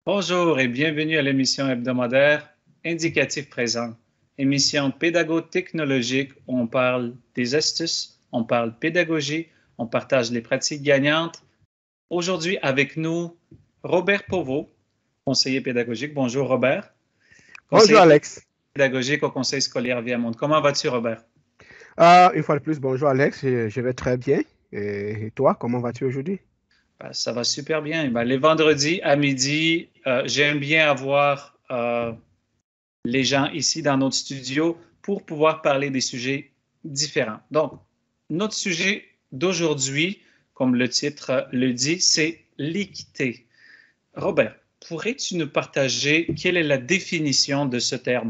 Bonjour et bienvenue à l'émission hebdomadaire Indicatif présent, émission pédago-technologique où on parle des astuces, on parle pédagogie, on partage les pratiques gagnantes. Aujourd'hui avec nous, Robert Pauveau, conseiller pédagogique. Bonjour Robert. Bonjour Conseiller Alex. pédagogique au Conseil scolaire Viamonde. Comment vas-tu Robert? Une fois de plus, bonjour Alex, je vais très bien. Et toi, comment vas-tu aujourd'hui? Ça va super bien. Les vendredis à midi, j'aime bien avoir les gens ici dans notre studio pour pouvoir parler des sujets différents. Donc, notre sujet d'aujourd'hui, comme le titre le dit, c'est l'équité. Robert, pourrais-tu nous partager quelle est la définition de ce terme?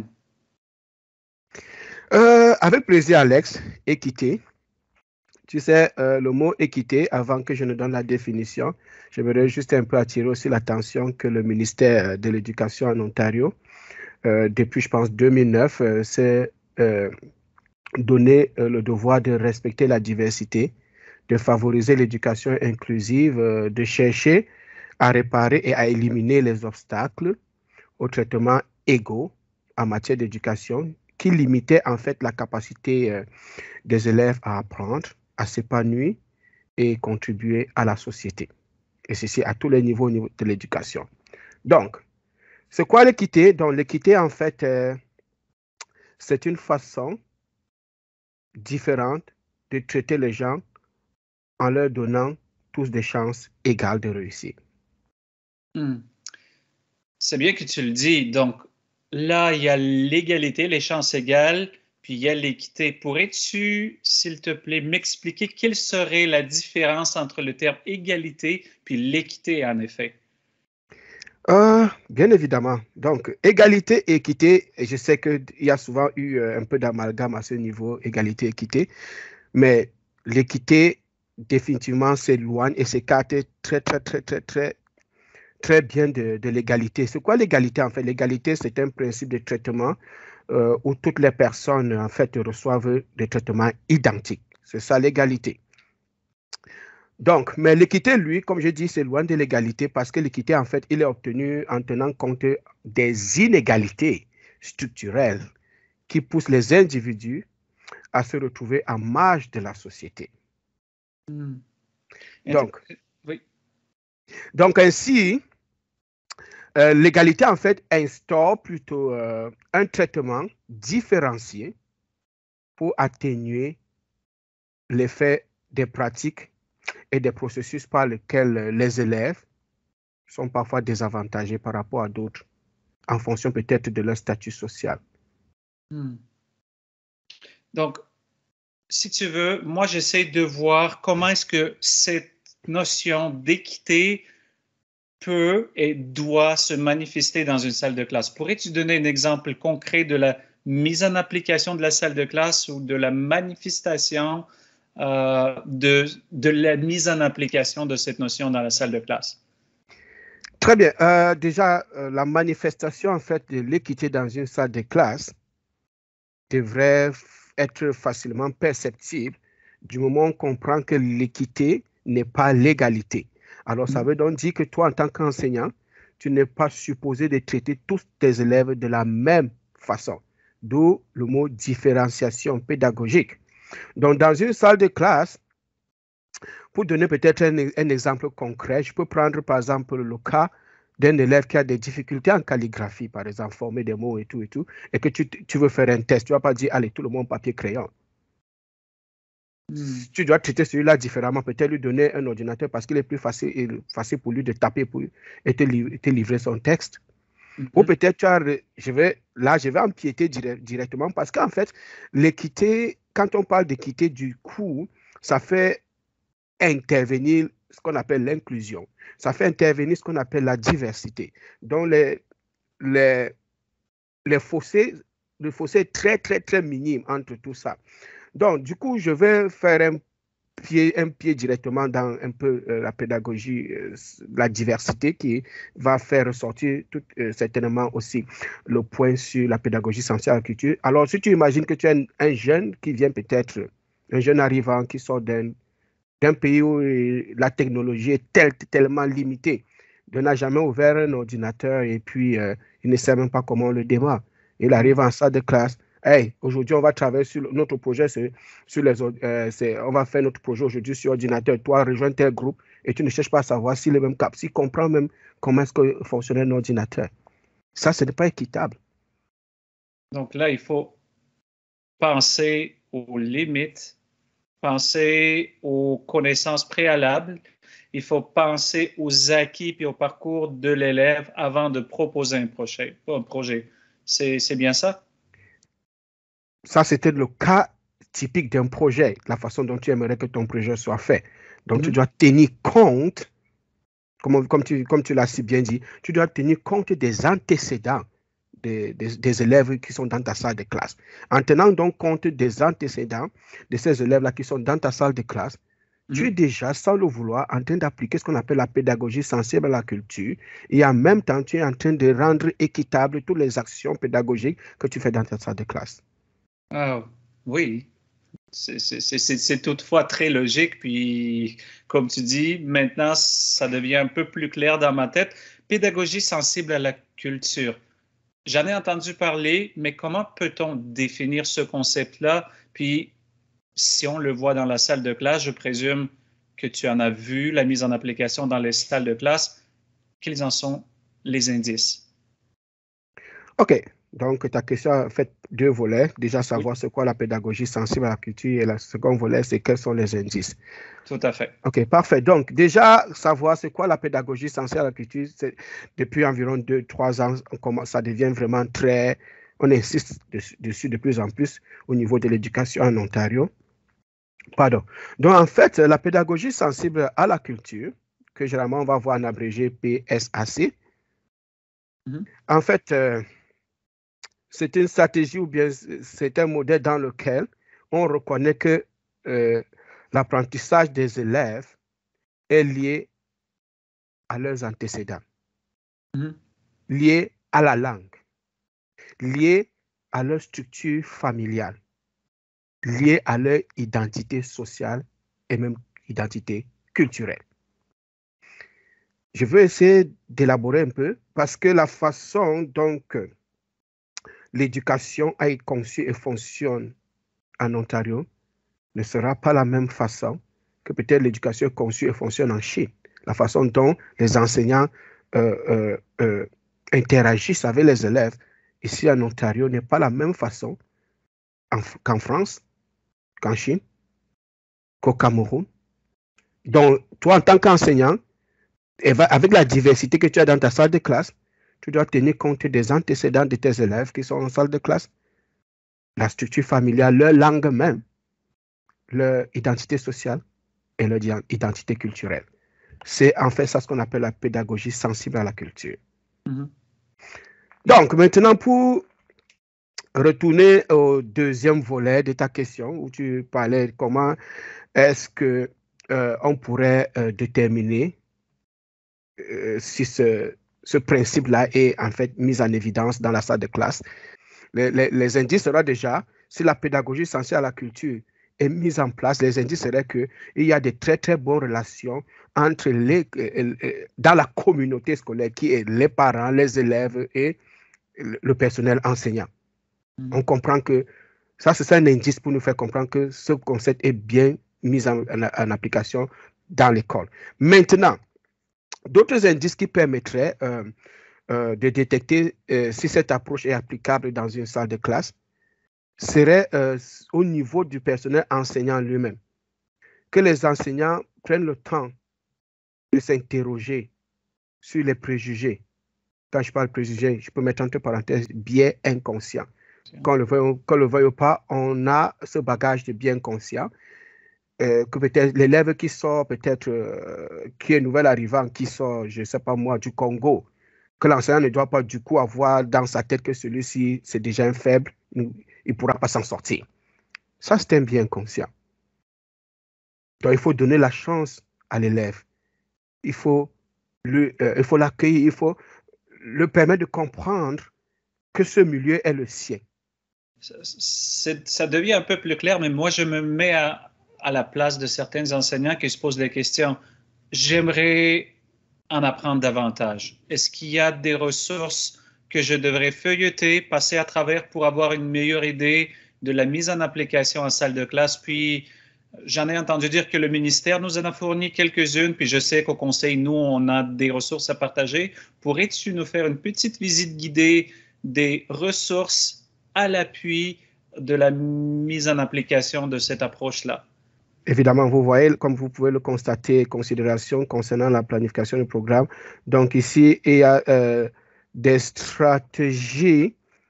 Avec plaisir Alex, équité. Tu sais, le mot équité, avant que je ne donne la définition, j'aimerais juste un peu attirer aussi l'attention que le ministère de l'Éducation en Ontario, depuis je pense 2009, s'est donné le devoir de respecter la diversité, de favoriser l'éducation inclusive, de chercher à réparer et à éliminer les obstacles au traitement égaux en matière d'éducation qui limitait en fait la capacité des élèves à apprendre, à s'épanouir et contribuer à la société. Et ceci à tous les niveaux au niveau de l'éducation. Donc, c'est quoi l'équité? Donc, l'équité, en fait, c'est une façon différente de traiter les gens en leur donnant tous des chances égales de réussir. C'est bien que tu le dis. Donc, là, il y a l'égalité, les chances égales, puis il y a l'équité. Pourrais-tu, s'il te plaît, m'expliquer quelle serait la différence entre le terme égalité puis l'équité, en effet? Bien évidemment. Donc, égalité et équité, et je sais qu'il y a souvent eu un peu d'amalgame à ce niveau, égalité, équité, mais l'équité, définitivement, s'éloigne et s'écarte très bien de l'égalité. C'est quoi l'égalité en fait? L'égalité, c'est un principe de traitement où toutes les personnes en fait reçoivent des traitements identiques. C'est ça l'égalité. Donc, mais l'équité, lui, comme je dis, c'est loin de l'égalité parce que l'équité, en fait, il est obtenu en tenant compte des inégalités structurelles qui poussent les individus à se retrouver en marge de la société. Donc, oui. donc ainsi, l'égalité, en fait, instaure plutôt un traitement différencié pour atténuer l'effet des pratiques et des processus par lesquels les élèves sont parfois désavantagés par rapport à d'autres, en fonction peut-être de leur statut social. Donc, si tu veux, moi, j'essaie de voir comment est-ce que cette notion d'équité peut et doit se manifester dans une salle de classe. Pourrais-tu donner un exemple concret de la mise en application de la salle de classe ou de la manifestation de la mise en application de cette notion dans la salle de classe? Très bien. Déjà, la manifestation en fait de l'équité dans une salle de classe devrait être facilement perceptible du moment où on comprend que l'équité n'est pas l'égalité. Alors, ça veut donc dire que toi, en tant qu'enseignant, tu n'es pas supposé de traiter tous tes élèves de la même façon. D'où le mot différenciation pédagogique. Donc, dans une salle de classe, pour donner peut-être un exemple concret, je peux prendre par exemple le cas d'un élève qui a des difficultés en calligraphie, par exemple, former des mots et tout, et que tu veux faire un test. Tu ne vas pas dire, allez, tout le monde papier, crayon. Tu dois traiter celui-là différemment, peut-être lui donner un ordinateur parce qu'il est plus facile pour lui de taper et te livrer son texte. Ou peut-être je vais empiéter directement parce qu'en fait, l'équité, quand on parle d'équité du coup, ça fait intervenir ce qu'on appelle l'inclusion. Ça fait intervenir ce qu'on appelle la diversité. Donc, le fossé est très, très, très minime entre tout ça. Donc, du coup, je vais faire un pied directement dans un peu la pédagogie, la diversité qui va faire ressortir certainement aussi le point sur la pédagogie sensible à la culture. Alors, si tu imagines que tu es un jeune qui vient peut-être, un jeune arrivant qui sort d'un pays où la technologie est tellement limitée, Il n'a jamais ouvert un ordinateur et puis il ne sait même pas comment on le démarre. Il arrive en salle de classe. Hey, aujourd'hui, on va travailler sur notre projet. On va faire notre projet aujourd'hui sur ordinateur. Toi, rejoins tel groupe et tu ne cherches pas à savoir s'il est même cap, s'il comprend même comment est-ce que fonctionne un ordinateur. Ça, ce n'est pas équitable. Donc là, il faut penser aux limites, penser aux connaissances préalables. Il faut penser aux acquis et au parcours de l'élève avant de proposer un projet. C'est bien ça? Ça, c'était le cas typique d'un projet, la façon dont tu aimerais que ton projet soit fait. Donc, tu dois tenir compte, comme tu l'as si bien dit, tu dois tenir compte des antécédents des élèves qui sont dans ta salle de classe. En tenant donc compte des antécédents de ces élèves-là qui sont dans ta salle de classe, tu es déjà, sans le vouloir, en train d'appliquer ce qu'on appelle la pédagogie sensible à la culture et en même temps, tu es en train de rendre équitable toutes les actions pédagogiques que tu fais dans ta salle de classe. Ah, oui, c'est toutefois très logique. Puis, comme tu dis, maintenant, ça devient un peu plus clair dans ma tête. Pédagogie sensible à la culture. J'en ai entendu parler, mais comment peut-on définir ce concept-là? Puis, si on le voit dans la salle de classe, je présume que tu en as vu la mise en application dans les salles de classe. Quels en sont les indices? OK. Donc, ta question a fait deux volets. Déjà, savoir Oui, c'est quoi la pédagogie sensible à la culture et le second volet, c'est quels sont les indices. tout à fait. OK, parfait. Donc, déjà, savoir c'est quoi la pédagogie sensible à la culture, depuis environ 2-3 ans, ça devient vraiment on insiste dessus de plus en plus au niveau de l'éducation en Ontario. Pardon. Donc, en fait, la pédagogie sensible à la culture, que généralement on va voir en abrégé PSAC, en fait, c'est une stratégie ou bien c'est un modèle dans lequel on reconnaît que l'apprentissage des élèves est lié à leurs antécédents, lié à la langue, lié à leur structure familiale, lié à leur identité sociale et même identité culturelle. Je veux essayer d'élaborer un peu parce que la façon dont l'éducation a été conçue et fonctionne en Ontario ne sera pas la même façon que peut-être l'éducation conçue et fonctionne en Chine. La façon dont les enseignants interagissent avec les élèves ici en Ontario n'est pas la même façon qu'en France, qu'en Chine, qu'au Cameroun. Donc, toi, en tant qu'enseignant, avec la diversité que tu as dans ta salle de classe, tu dois tenir compte des antécédents de tes élèves qui sont en salle de classe, la structure familiale, leur langue même, leur identité sociale et leur identité culturelle. C'est en fait ça ce qu'on appelle la pédagogie sensible à la culture. Donc, maintenant, pour retourner au deuxième volet de ta question, où tu parlais de comment est-ce qu'on pourrait déterminer si ce principe-là est en fait mis en évidence dans la salle de classe. Les indices seraient déjà, si la pédagogie sensible à la culture est mise en place, les indices seraient qu'il y a de très, très bonnes relations entre dans la communauté scolaire qui est les parents, les élèves et le personnel enseignant. On comprend que ça, c'est un indice pour nous faire comprendre que ce concept est bien mis en application dans l'école. Maintenant, d'autres indices qui permettraient de détecter si cette approche est applicable dans une salle de classe serait au niveau du personnel enseignant lui-même. Que les enseignants prennent le temps de s'interroger sur les préjugés. Quand je parle préjugés, je peux mettre entre parenthèses biais inconscients. Qu'on le veuille ou pas, on a ce bagage de biais inconscients. Que peut-être l'élève qui sort, peut-être qui est nouvel arrivant, qui sort, je ne sais pas moi, du Congo, que l'enseignant ne doit pas du coup avoir dans sa tête que celui-ci, c'est déjà un faible, il ne pourra pas s'en sortir. Ça, c'est un biais inconscient. Donc, il faut donner la chance à l'élève. Il faut l'accueillir, il faut le permettre de comprendre que ce milieu est le sien. Ça devient un peu plus clair, mais moi, je me mets à la place de certains enseignants qui se posent des questions. J'aimerais en apprendre davantage? Est-ce qu'il y a des ressources que je devrais feuilleter, passer à travers pour avoir une meilleure idée de la mise en application en salle de classe? Puis, j'en ai entendu dire que le ministère nous en a fourni quelques-unes, puis je sais qu'au conseil, nous, on a des ressources à partager. Pourrais-tu nous faire une petite visite guidée des ressources à l'appui de la mise en application de cette approche-là? Évidemment, vous voyez, comme vous pouvez le constater, considérations concernant la planification du programme. Donc ici, il y a des stratégies.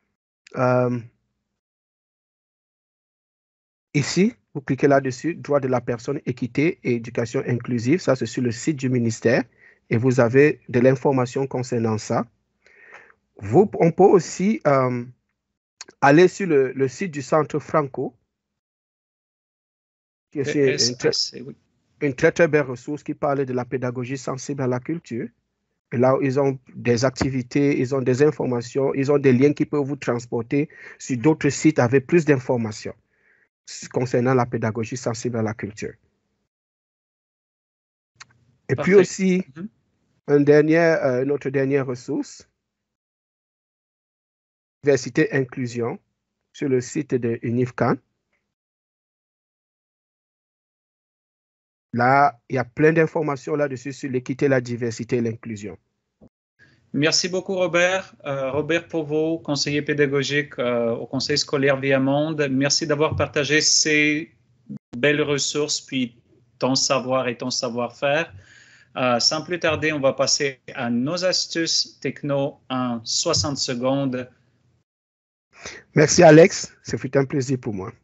Ici, vous cliquez là-dessus, droits de la personne, équité et éducation inclusive. Ça, c'est sur le site du ministère et vous avez de l'information concernant ça. On peut aussi aller sur le site du Centre Franco, qui est une très, très belle ressource qui parle de la pédagogie sensible à la culture. Et là, ils ont des activités, ils ont des informations, ils ont des liens qui peuvent vous transporter sur d'autres sites avec plus d'informations concernant la pédagogie sensible à la culture. Et Parfait. Puis aussi, une autre dernière ressource, Diversité Inclusion, sur le site de UNIFCAN. Là, il y a plein d'informations là-dessus sur l'équité, la diversité et l'inclusion. Merci beaucoup, Robert. Robert Pauveau, conseiller pédagogique au Conseil scolaire Viamonde. Merci d'avoir partagé ces belles ressources, puis ton savoir et ton savoir-faire. Sans plus tarder, on va passer à nos astuces techno en 60 secondes. Merci, Alex. Ce fut un plaisir pour moi.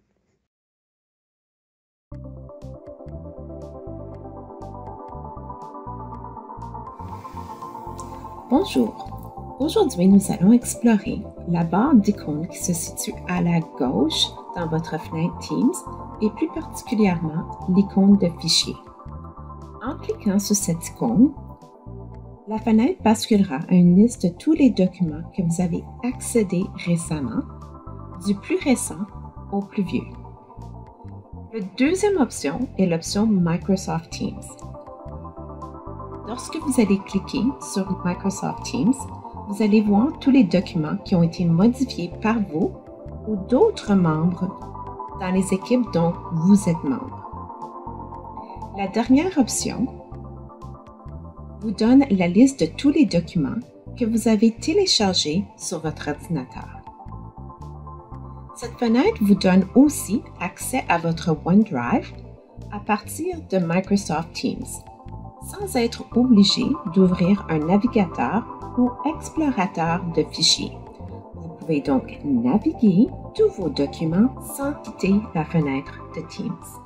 Bonjour. Aujourd'hui, nous allons explorer la barre d'icônes qui se situe à la gauche dans votre fenêtre Teams et plus particulièrement l'icône de fichier. En cliquant sur cette icône, la fenêtre basculera à une liste de tous les documents que vous avez accédés récemment, du plus récent au plus vieux. La deuxième option est l'option Microsoft Teams. Lorsque vous allez cliquer sur Microsoft Teams, vous allez voir tous les documents qui ont été modifiés par vous ou d'autres membres dans les équipes dont vous êtes membre. La dernière option vous donne la liste de tous les documents que vous avez téléchargés sur votre ordinateur. Cette fenêtre vous donne aussi accès à votre OneDrive à partir de Microsoft Teams, sans être obligé d'ouvrir un navigateur ou explorateur de fichiers. Vous pouvez donc naviguer tous vos documents sans quitter la fenêtre de Teams.